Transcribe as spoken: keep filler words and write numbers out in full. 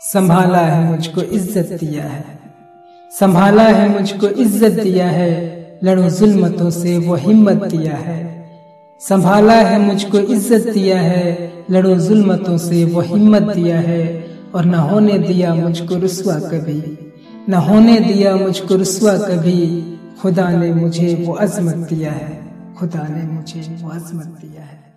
संभाला है मुझको इज्जत दिया है, संभाला है मुझको इज्जत दिया है, लड़ो जुल्मतों से वो हिम्मत दिया है। संभाला है मुझको इज्जत दिया है, लड़ो जुल्मतों से वो हिम्मत दिया है। और न होने दिया मुझको रुस्वा कभी, न होने दिया मुझको रुस्वा कभी। खुदा ने मुझे वो अजमत दिया है, खुदा ने मुझे वो अजमत दिया है।